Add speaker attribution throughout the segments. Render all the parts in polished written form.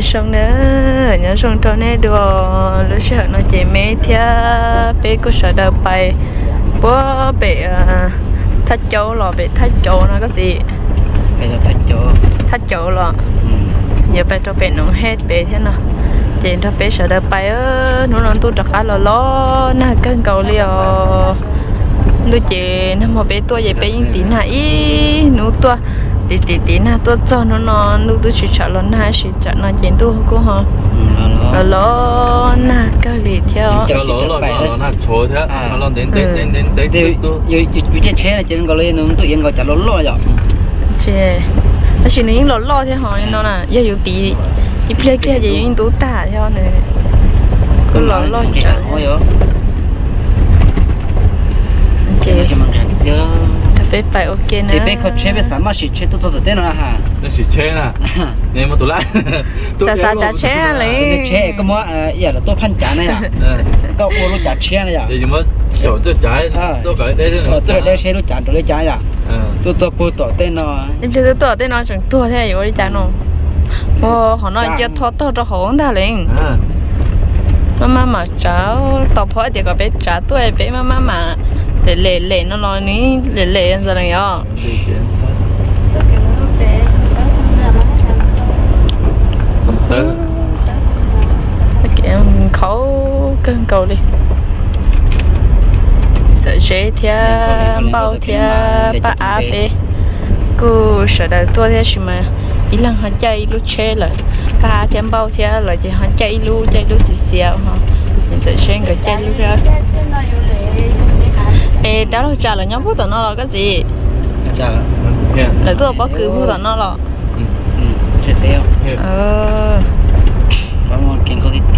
Speaker 1: xong nữa nhớ xong cho nên đồ lúc sợ nó chỉ mấy thia bé có sợ đâu bay bố bị thắt chỗ rồi bị thắt chỗ nó có gì
Speaker 2: bây giờ thắt chỗ
Speaker 1: rồi giờ bé cho bé nóng hết bé thế nào chị cho bé sợ đâu bay nó tôi đặt khá là lo na cân cầu liều lúc chị nó mà bé tôi vậy bé những tí này nó tôi tí na tôi cho nó lúc tôi chỉ chọn lần hai chỉ chọn nó chỉ tôi cũng hả lo na cái gì theo
Speaker 3: lo na chua thế lo đến
Speaker 2: yêu chế này chỉ có lên nó tự nhiên gọi chả lo rồi
Speaker 1: chế nó chỉ những lo thế họ nó là yêu tí ít plei kia gì những tú tả theo này cứ lo chả chế phải phải ok nè.
Speaker 2: Thì bé có chế bé sao mà chỉ chế tôi cho tên nó hả?
Speaker 3: Nó chỉ chế nè. Nên mà tôi lại.
Speaker 1: Chả chế lấy.
Speaker 2: Chế có mua giờ là tôi phân trả này à? Có mua lúc trả chế này à?
Speaker 3: Thì mà chỗ tôi trái tôi cái đây nữa.
Speaker 2: Tôi đây chế lúc trả tôi lấy trái à? Tôi cho bố tổ tên nó.
Speaker 1: Em chưa tổ tên nó chẳng tua thế rồi đi trả nó. Họ nói chưa thoát cho hỗn ta liền. Mama mà cháu tập hỏi thì có bé trả tôi bé mama mà lệ nó nói ní lệ anh giờ này à cái khẩu cơn cầu đi sợ chế thia bao thia ba a bé cô sợ đời tôi thế chứ mà ý là họ chạy lúc chế là ba thia bao thia là thì họ chạy lúc xì xèo hả nên sợ chế người chạy lúc ra ê đó là trả là nhóm phút nó là cái gì
Speaker 2: trả
Speaker 1: là tôi có cứ phút nó là
Speaker 2: sẽ đeo có một kiện có ít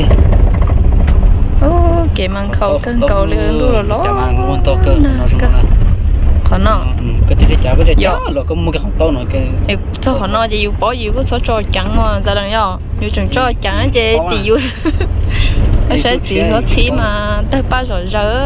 Speaker 1: cái măng khâu cân cầu lên tôi là ló
Speaker 2: chả mang muốn to cơ
Speaker 1: khó nó
Speaker 2: cái gì chả có gì là có một cái không to nữa cái
Speaker 1: cho họ nói gì bỏ gì có số trò trắng mà ra lần nhau nhiều trường trò trắng chứ thì yêu nó sẽ chỉ có chỉ mà tới ba rồi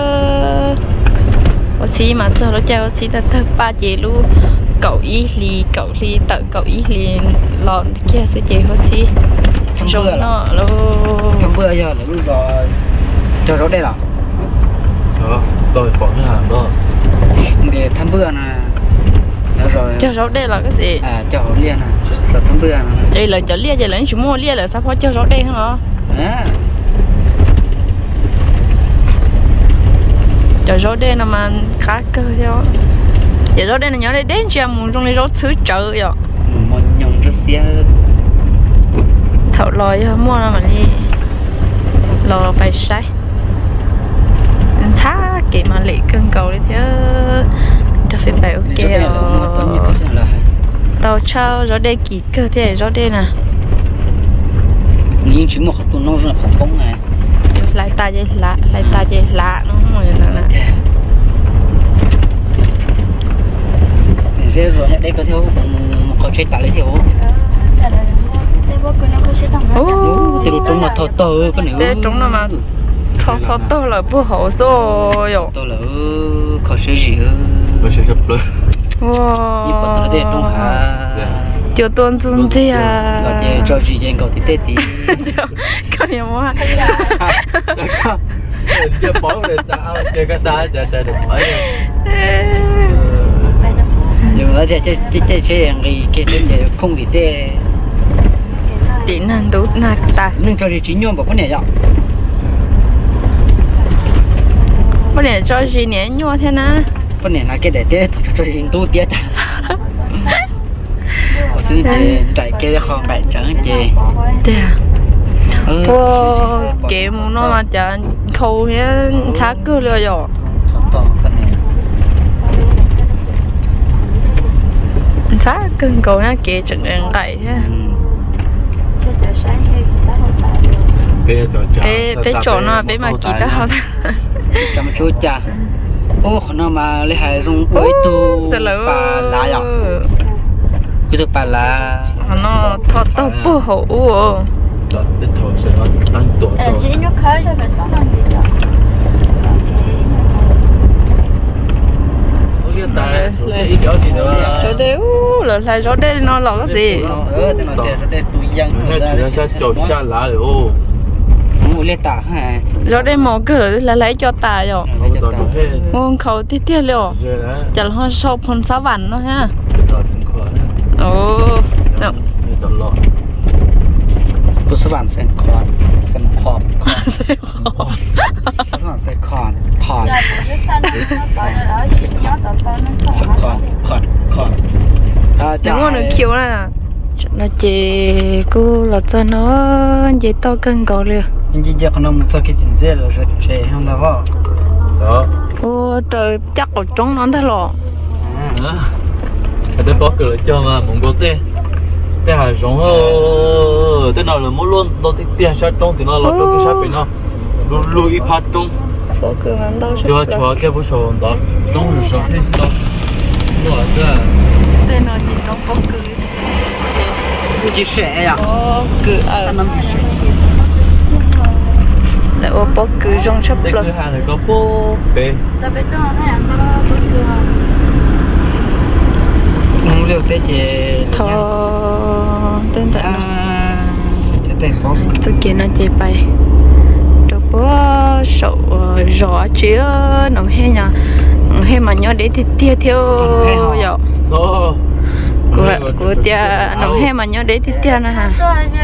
Speaker 1: có xí mà cho nó treo xí ta thơ ba chị luôn cậu ý tự cậu ý liền lọt kia sẽ chị có xí rồi nó luôn
Speaker 2: thăm bữa giờ là lúc rồi cho rõ đây là
Speaker 3: tôi bỏ cái hàng đó
Speaker 2: để thăm bữa nè rồi
Speaker 1: cho rõ đây là cái gì
Speaker 2: cho liền nè rồi thăm bữa nè
Speaker 1: đây là cho lia giờ lấy chúng mua lia là sao phải cho rõ đây hả giờ gió đen là mà khá cơ theo giờ gió đen là nhớ đây đến chưa muốn trong đây gió thứ chợ vậy
Speaker 2: một nhông rất xe
Speaker 1: thầu lòi mua là mà đi lò phải sai thá cái mà lệ cân cầu đi theo cho phải bài ok tàu trao gió đen kỳ cơ thế gió đen à
Speaker 2: nhưng chỉ một tụi nó rất là bóng này
Speaker 1: lại ta dây lạ nó không là nè
Speaker 2: thì rồi đây có thiếu có chơi tạ lấy thiếu từ trong mà thọ tơ có nếu
Speaker 1: trong nó mà thọ tơ là不好做哟
Speaker 2: tơ là có chơi gì
Speaker 3: có chơi rất lớn
Speaker 1: wow
Speaker 2: như bắt đầu đây trong hà
Speaker 1: cho tôn tôn gì à
Speaker 2: là chơi cho gì chơi cậu tí tết tí
Speaker 1: có nhiều mua
Speaker 3: chơi bóng là sao chơi cái đá chơi được mấy
Speaker 2: nhưng mà chơi cái không thì tê
Speaker 1: tính là đủ nạt ta
Speaker 2: nhưng cho gì chính nhau bảo có nhẹ nhõm
Speaker 1: có nhẹ cho gì nhẹ nhua thế na
Speaker 2: có nhẹ là cái để tê cho gì tu tê ta thứ chơi chạy cái không phải trắng chơi
Speaker 1: wow kiếm nó mà chả khâu thế chắc cứ lừa rồi chắc cưng cầu nó kia chừng đèn vậy thế bé chỗ nó bé mà kỳ ta không
Speaker 2: chăm chú cha ô nó mà lấy hai dùng bối tu bà lá à bối tu bà lá
Speaker 1: nó thọ tao bù hậu
Speaker 3: để thổi sẽ nó tăng tuổi
Speaker 4: chỉ nó khơi cho mình tao làm gì đó
Speaker 3: liên tài ý kéo gì nữa
Speaker 1: chỗ đấy là lại chỗ đấy nó là cái gì
Speaker 2: thì nó để để tụi dân
Speaker 3: người ta sẽ trộn xa lá rồi ô
Speaker 2: mua liên tả ha
Speaker 1: chỗ đấy mò cứ là lấy cho tài rồi mong khẩu tí tiếc liệu chả là họ sâu phần sáu vạn nó ha ồ
Speaker 2: bữa sáng bạn xem con xem khom xem con xem con con xem con
Speaker 1: chẳng có được chiếu nè nó chỉ cô là cho nó chỉ to cân cầu liền
Speaker 2: nhưng giờ con nó cho cái gì dễ rồi chơi không đâu vào
Speaker 3: đó
Speaker 1: ô trời chắc ở trong nó thế lọ
Speaker 3: tôi bỏ cửa cho mà muốn có tiền cái hàng giống thế nào là muốn luôn đâu thì tiền sát trong thì nó lọt đâu cái sát bên nó lui phát trong
Speaker 1: bỏ cửa hắn đâu
Speaker 3: chưa cho cái bữa sau đó trong rồi sao thế đó nó là
Speaker 1: tên nó chỉ trong bỏ cửa
Speaker 2: chỉ sẽ à
Speaker 1: bỏ cửa ở lại ô bỏ cửa trong sắp
Speaker 3: đây
Speaker 1: lắm
Speaker 3: cửa hàng này có bố bể
Speaker 2: không được thế chị
Speaker 1: thọ tên tại nó
Speaker 2: cho tên có
Speaker 1: tôi kia nó chỉ bay rồi bữa sầu rõ chứ nó hay nhá hay mà nhớ để thì tia theo rồi của tia nó hay mà nhớ để thì tia nè ha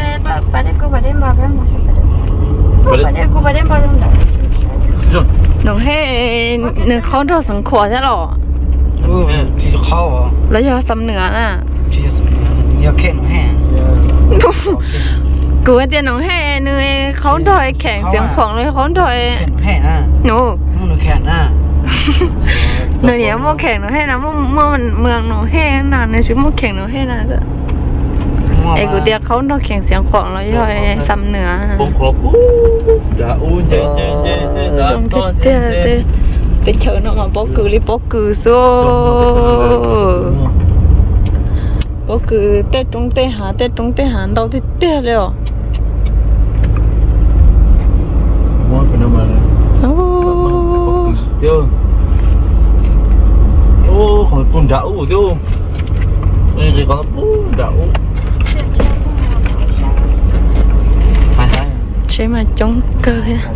Speaker 1: nó hay nó khó được sẵn khỏe thế rồi
Speaker 2: chỉ khó
Speaker 1: lấy cho sắm nữa nè
Speaker 2: chỉ nhiều khen nó hè
Speaker 1: của tiền nó hay nữa khó đòi khẻng xiềng khoảngเลยkhó đòi
Speaker 2: khen nó hè à
Speaker 1: nụ
Speaker 2: nó khen à
Speaker 1: nơi này mua khẻng nó hay là mua mường nó hay là nơi chứ mua khẻng nó hay là ai của tiền khó đòi khẻng xiềng khoảng lấy cho sắm nữa
Speaker 3: bông khó đã uống
Speaker 1: trong cái tiền bên chờ nó mà bó cử số bó cử tết trong tết hà đâu thì tết rồi
Speaker 3: mua cái nào mà tiêu ô khỏi bún đậu tiêu đây thì còn bún đậu
Speaker 1: chế mà chống cơ ha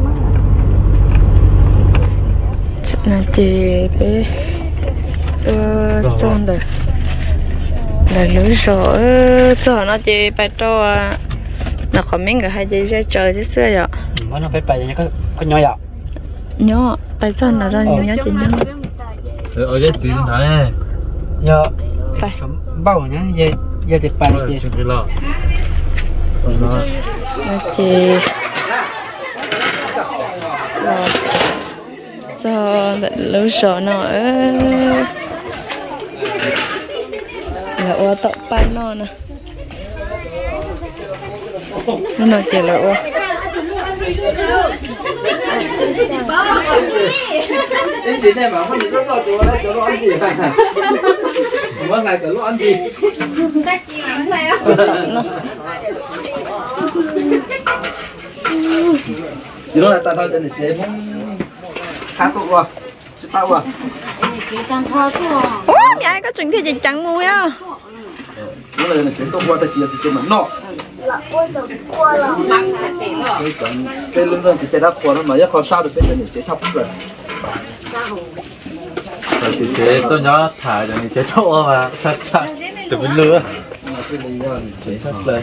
Speaker 1: là chị bé trong đời là lưỡi rõ cho nó chị phải cho nó không biết người hay chị ra trời thế xưa vậy
Speaker 2: nó phải bài có nhỏ vậy
Speaker 1: nhỏ tại sao nó ra nhiều nhá chị nhá
Speaker 3: ở đây chị thấy
Speaker 2: giờ bao nhá giờ thì bài chị
Speaker 1: chị cho lưỡi rõ nó là ô tập ban nó nè nó chỉ là ô
Speaker 2: em chị này bảo con gì rất lo chỗ đấy chỗ lo ăn gì vậy mỗi ngày tự lo ăn gì
Speaker 1: ô tập nó
Speaker 2: chị nói là tao cho nên chế muốn khá tốt quá sẽ bao quá
Speaker 1: ô mẹ có chuyện thì chị chẳng mua á
Speaker 2: nó là chuyện tốt quá ta chỉ là chỉ mà nọ cái lưng lưng thì chế đáp qua nó mà khó sao được cái này chế thấp rồi
Speaker 3: thì chế tôi nhớ thải rồi chế chỗ mà sát sát từ bên lửa
Speaker 2: cái lý do chế
Speaker 3: sát lên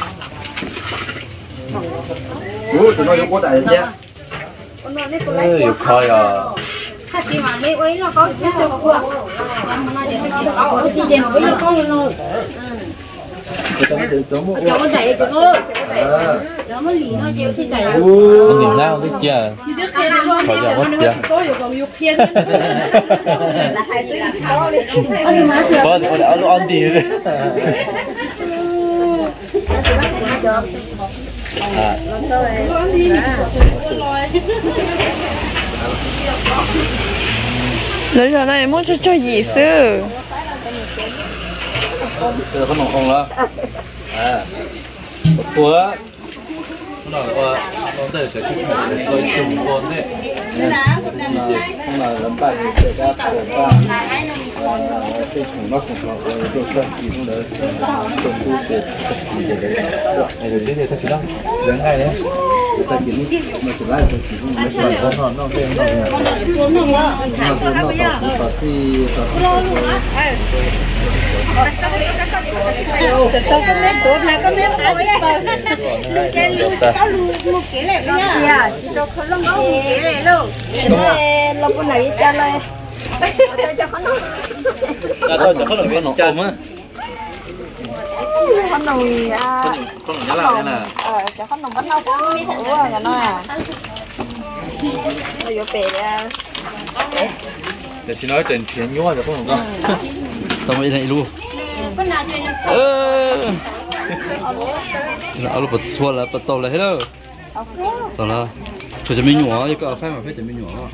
Speaker 2: ủa tụi nó dùng có đại nhé
Speaker 3: yêu coi à
Speaker 4: chị mà mấy ấy nó có cái sao qua nó để nó chỉ để nó có luôn cho nó chạy cho nó mới lì nó treo trên chạy
Speaker 3: con nhìn nào biết chưa khỏi giờ mất chưa có thì đã lo ăn gì
Speaker 1: lấy ra này muốn cho gì sư
Speaker 3: chưa có nồng không đó à của nó là nó để sẽ thích rồi trùng con đấy không là lắm bài để ra để ra cái chủng nó cũng là đồ chơi gì cũng được trùng để này rồi thế thật đó đến ngay đấy ta chỉ mình chỉ lại mình chỉ mình chỉ là con nó cái
Speaker 4: Tôi có mấy tốt là có mấy khối á. Cái lu có lu kế lại bây giờ. Chỉ cho con lông kế lại luôn. Cái lông con này cho lên. Tôi cho con nó.
Speaker 3: tôi cho con nó chôm á.
Speaker 1: Con nồi
Speaker 3: con nhớ lại nè.
Speaker 1: cho con nồi bánh nấu ủa nhà nó à. Nó vô bể ra.
Speaker 3: để xin nói tiền tiền nhúa cho con không tao mới này luôn nó lúc bật xua là bật trâu là hết đâu rồi là cho mình nhỏ cái phải mà phải cho mình nhỏ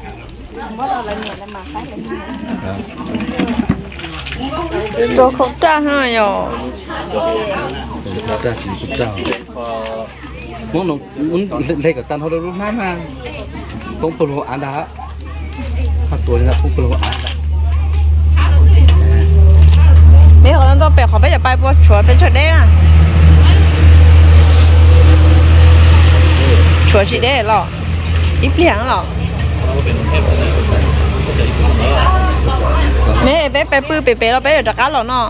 Speaker 1: đồ khẩu trang ha yo
Speaker 3: khẩu trang muốn lấy cái tan họ đâu lúc nào mà không phải họ ăn đã họ tuổi là không phải họ ăn
Speaker 1: mấy con nó bẻ khỏi bây giờ bay bùa chuột bên chuột đấy à chuột chỉ đấy lọ ít liền lọ mấy bé bé bự bé bé nó bé được cá lọ nó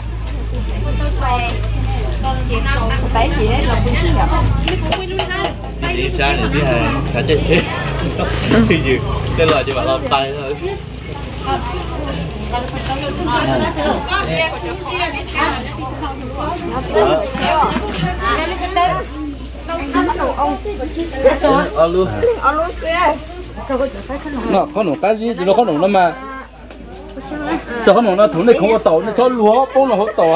Speaker 1: bé gì đấy là bự
Speaker 3: đi ra này đi hàng cả chạy chết thì gì tên là chỉ bảo làm tay thôi nó có nổ cái gì nó có nổ nó mà cho con nó thủng này không có tàu nó cho lúa bông là hỗ tàu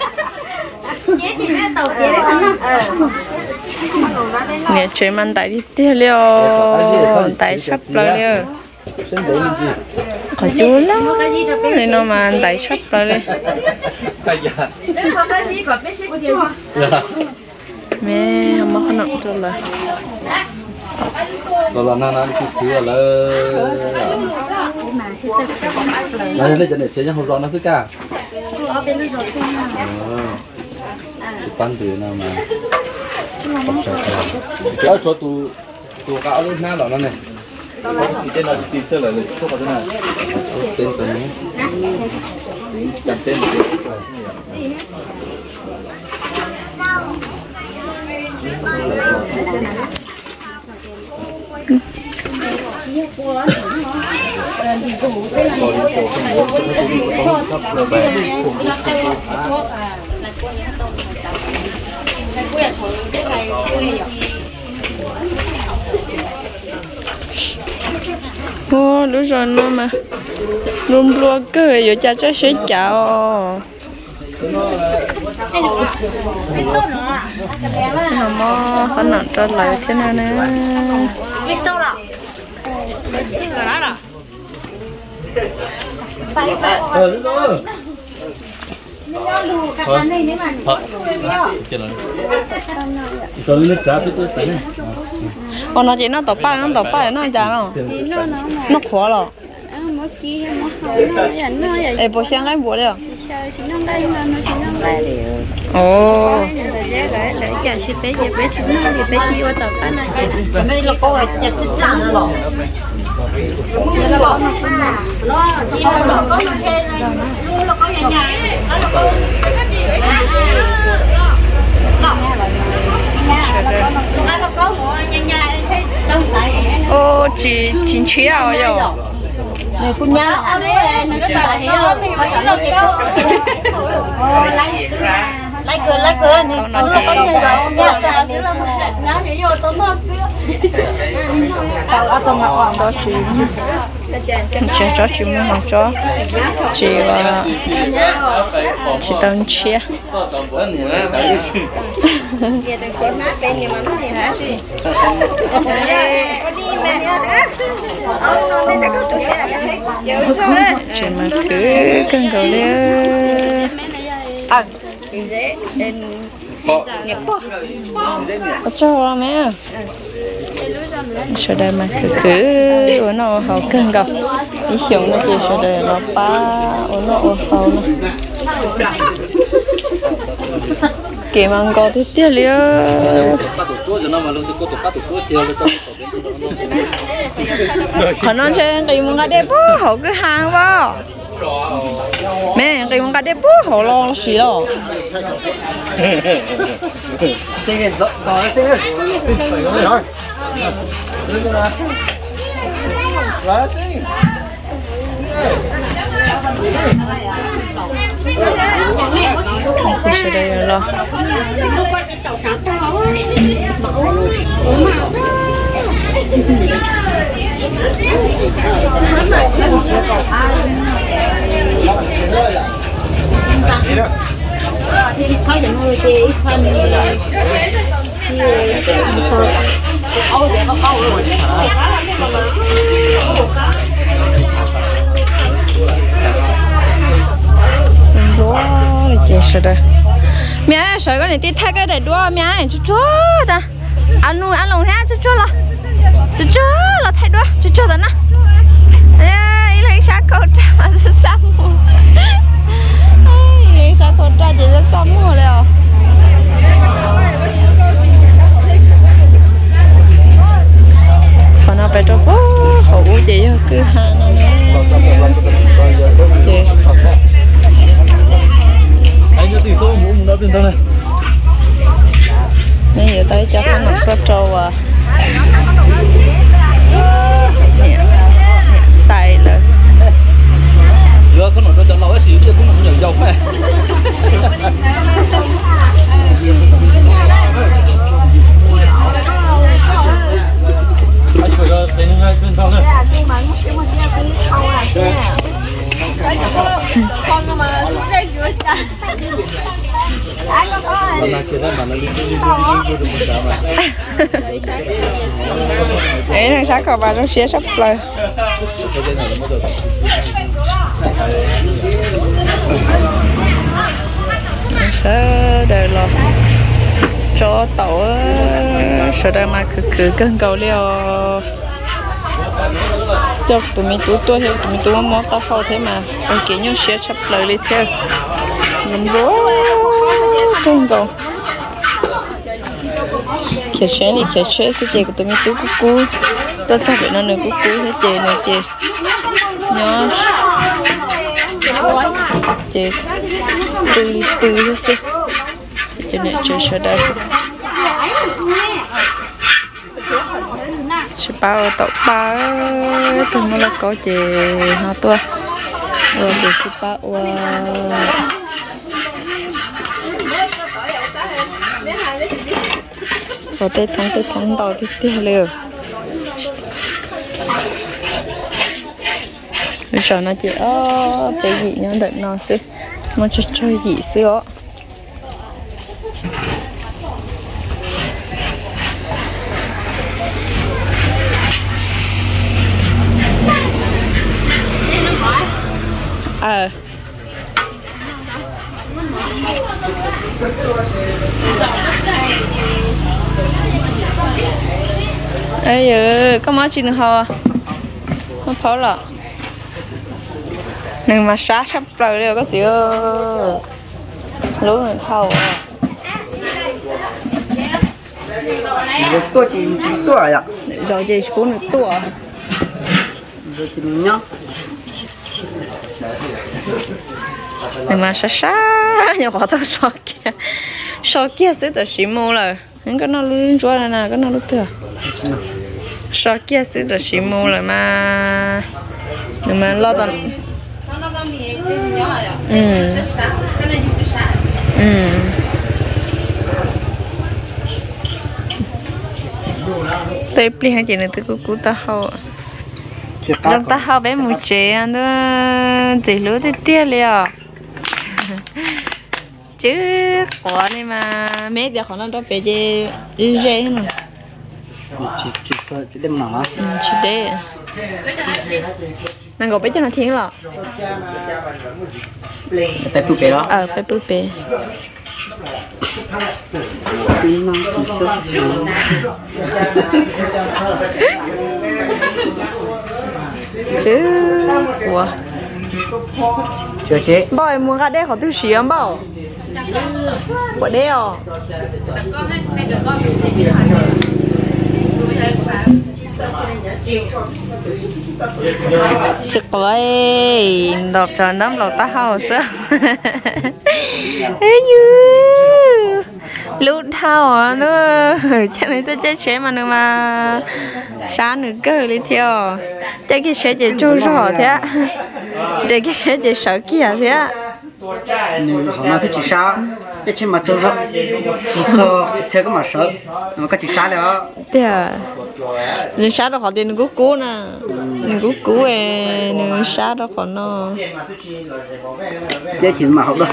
Speaker 1: nghe chơi man tại đi tiêu liêu tại sắp rồi liêu có chú lắm nên nó mà tại sắp rồi mẹ không có nặng cho là
Speaker 3: rồi là na cái thứ là đây đây để chơi nhá không rõ nó sức cả pan từ nào mà cho tụ gạo lên na nó này tên là tên sơ là không có tên nào tên của nó chẳng tên
Speaker 1: ô đúng rồi nó mà luôn luôn cười giờ cha cho sẽ chào mà có nặng cho lại thế nào nè còn nó chỉ nó tàu ba nó chả nó khó rồi em bố xem cái bố đấy à ồ bây giờ cô ấy nhặt chút lặng rồi ô chị chín chia rồi này cô nhá lấy cửa con nó chị đó chị muốn học cho chị là chị tao chia chị mà cứ cân cầu đi à dễ có cho mẹ sau đây mà cứ nó hậu cân gặp ý hiểu nó chỉ sau đây nó ba nó hậu nó kì mang có thứ tiếc liêu còn nó chơi cái mông cá đẹp quá hậu cứ hàng vào mẹ cái mông cá đẹp quá hậu lo xí rồi
Speaker 2: sinh lên đó sinh lên
Speaker 3: Lá sim.
Speaker 1: Không đây là lo.
Speaker 4: thôi giờ nuôi chị ít phân thì ôi vậy có câu rồi
Speaker 1: đua là chị sợ đây mẹ sợ cái này tí thay cái này đua mẹ chú chú ta ăn luôn ha chú là thay đua chú đó nè ý lấy sao câu trả mà sao mua lấy sao câu trả chỉ là sao mua rồi còn nó phải cho bố hậu chị cứ hàng nó chị
Speaker 3: anh nhớ tỷ số muốn đã tiền đâu này
Speaker 1: bây giờ tới cho cái mặt có trâu à tay là
Speaker 3: vừa có nói cho lâu cái xíu kia cũng không nhiều dầu này anh phải có thấy ngay bên trong này
Speaker 4: con mà lúc đây vừa chả
Speaker 1: ấy thằng sáng còn bà nó xé sắp lời sẽ để lo cho tàu sẽ đây mà cứ cân cầu liều cho tụi mình tuổi theo tụi mình tuổi mót tao hậu thế mà con kia nhau xé sắp lời đi theo mình bố cân cầu kia chế sẽ chơi của tụi mình tuổi cú tôi chắc phải nó nữa cú thế chơi nữa chơi nhớ chơi từ thế sẽ cho nên chơi sẽ đây sẽ bao tàu ba từ nó là có chị họ tua rồi thì sẽ bao có tới thống tàu thì tiếc liều bây giờ nó chỉ cái gì nhá đợi nó sẽ mà chơi gì xíu ấy giờ có máu chín hò nó pháo lọ đừng mà sát sắp rồi đều có gì lú người thầu
Speaker 2: tôi chỉ tuổi ạ
Speaker 1: rồi gì cũng được tuổi
Speaker 2: rồi chỉ nhá
Speaker 1: đừng mà sát nhiều khó thở so kia sẽ tự xí mù rồi những cái nó luôn chúa này nè cái nó lúc thừa so kia sẽ tự xí mù rồi mà đừng mà lo tận tôi plei hai chị này tôi cú ta hậu trong ta hậu bé mùi trẻ nữa chỉ lúa thì tiếc liao chứ có này mà mấy giờ khó nó đó bé gì dễ hơn
Speaker 2: chỉ đem nó
Speaker 1: chỉ để nàng gọi bé cho nó thiên rồi
Speaker 2: tại búp bê đó
Speaker 1: bé búp bê
Speaker 2: Tiếng nó chỉ sốt
Speaker 1: chứ ủa
Speaker 2: chưa chế
Speaker 1: bao em muốn ra đây họ tiêu xí không bao của đây à chắc vậy đọc cho nắm lẩu ta hao sao ấy như lúc thao à nữa cho nên tôi chết chế mà nữa mà sáng nữa cơ đi theo để cái chế chỉ trâu rõ thế để cái chế chỉ sợ kia thế
Speaker 2: họ nói chỉ sao cái chuyện mà cho rõ cho theo cái mà sợ mà cái chỉ sao đó
Speaker 1: thế à nhưng sáng đó họ tiền cú cú nè cú cú ấy nhưng sáng đó họ nó
Speaker 2: cái chuyện mà học đó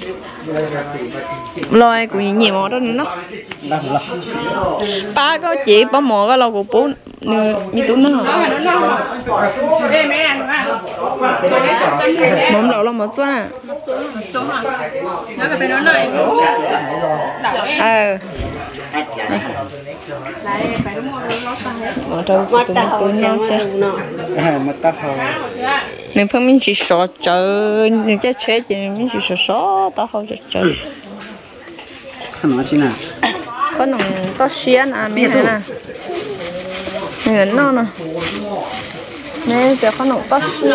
Speaker 1: loài cũng nhiều món đó nữa ba có chị ba mò cái lò của bố như tú nó mồm lẩu là một chút à ở đâu cũng túi nhau xem
Speaker 2: mà ta học
Speaker 1: nếu không mình chỉ sợ chơi nếu chơi chơi thì mình chỉ sợ tao không chơi
Speaker 2: không nói chi nào
Speaker 1: có nồng to xiên à mấy này nè người nó nè nè giờ có nồng to xiên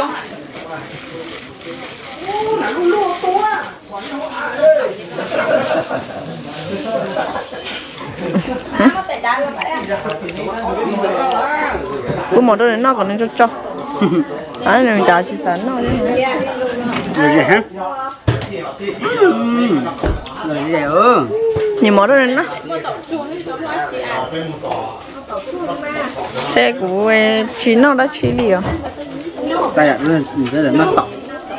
Speaker 1: cứ một đôi nó còn nên cho anh đừng trả chỉ sẵn nó
Speaker 2: rồi gì hả rồi gì ơ
Speaker 1: nhìn một đôi nó xe của chị nó đã chỉ liền
Speaker 2: đây là lên mình sẽ nó tọc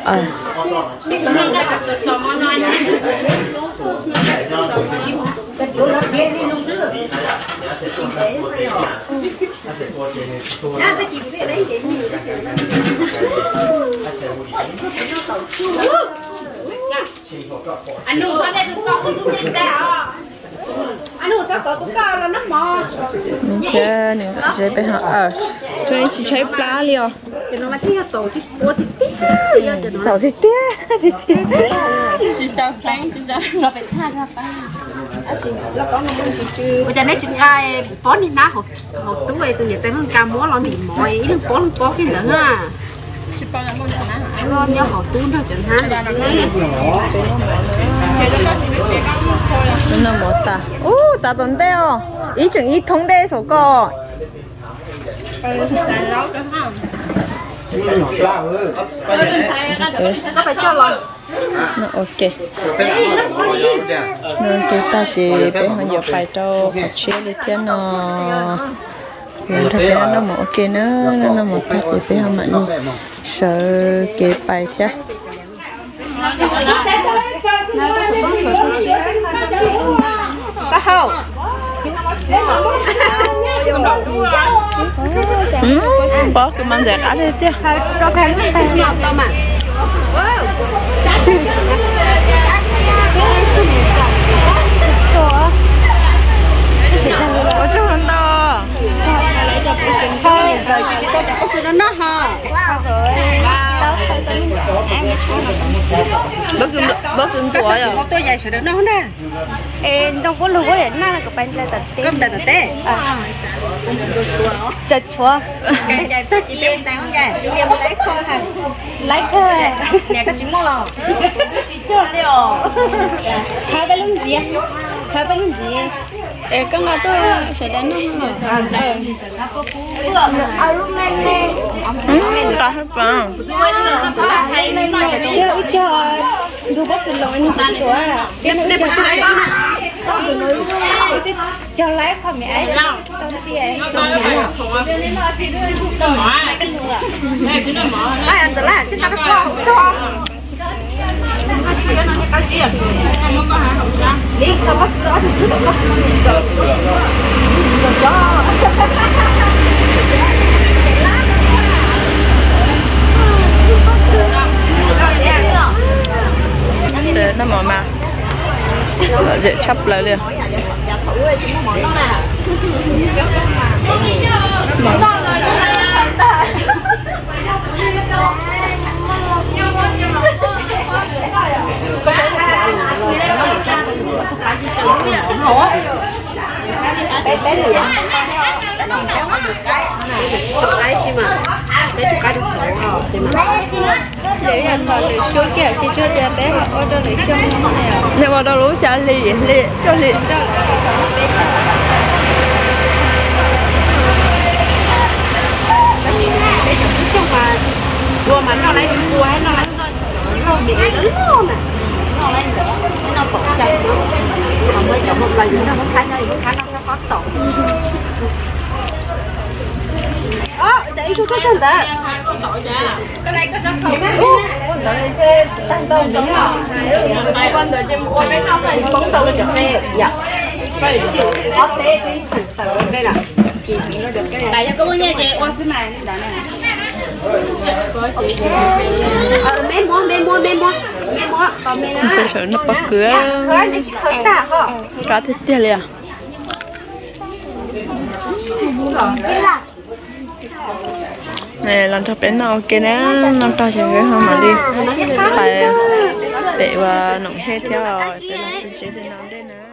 Speaker 4: anh nuôi sao đây con không giúp gì cả anh nuôi sao có cao là nó mò
Speaker 1: mình chơi này sẽไปหาcho nên chỉ chơi plá liền
Speaker 4: cho nó mà thi tổ thì tua thì tít
Speaker 1: tàu thì tiếc
Speaker 4: chỉ sao tránh chỉ sao nó phải thay ra ba nó có nó chứ bây giờ này chúng ai bón đi ná hộp túi tôi nhận tay hơn cam múa lo thì mọi ý đừng bón cái nữa ha con nhau hộp túi thôi chẳng hạn
Speaker 1: nó một ta giá tuần đeo ý chừng ý thông đê số co
Speaker 4: nó phải cho lần
Speaker 1: nó ok nên kita ta chỉ bé họ nhiều phải cho họ chia đi thiên nó nên thật ra nó một ok nữa nên nó một ta chỉ bé họ mạnh đi sợ kế bài thế
Speaker 4: có hậu
Speaker 1: bó cái măng dẻ cá đây chứ
Speaker 4: cho cái nó tay nhỏ to mà
Speaker 1: có chút hơn to
Speaker 4: thôi giờ chị tôi đã có cái nó ha
Speaker 1: bớt cứng của rồi
Speaker 4: tôi dạy sửa được nó nè em trong có lúa vậy nó là cái bánh lại tật tê chật chúa cái dạy tất chị em đang cái chị em lấy kho hả lấy kho nè cái trứng mông lò chị cho liệu khai bên luôn gì khai bên luôn gì
Speaker 1: cái mà tôi sẽ đến nó cả hết bằng
Speaker 4: ดูว่าเป็นร้อยนึงตัวเด็บๆcho lấy không mẹ ấy tao chị ấy ai ăn là chứ tao có cho đi tao bắt đó thì cứ bắt
Speaker 1: nó mỏ mà dễ chấp lại liền
Speaker 4: bé lửa cái gì mà bé cái được lấy là còn để số kia chỉ cho bé bé họ ở đâu để số này à
Speaker 1: nhưng mà đâu lúc sáng lì cho lì
Speaker 4: cua mà nó lấy cua hay nó lấy nó bị lớn luôn nè nó lấy nữa nó bật chạy nó còn mới chọn một lần nữa nó mới khai nó có tổ đấy cô có chân đấy cái này có sao không đấy chơi tăng tông đúng không con rồi chơi ôi mấy năm này bóng tàu được đây dạ cái có thế cái sản phẩm đây là chị nó được cái này tại cho có bao nhiêu chị ôi cái này đó này mê mua còn mê nữa
Speaker 1: cái chỗ nó bật cửa cá thịt tiền liền này lần thập đến nào kia nè năm tao chỉ cái hôm mà đi phải để và nồng hết theo rồi đây là sự chế thì nào đây nè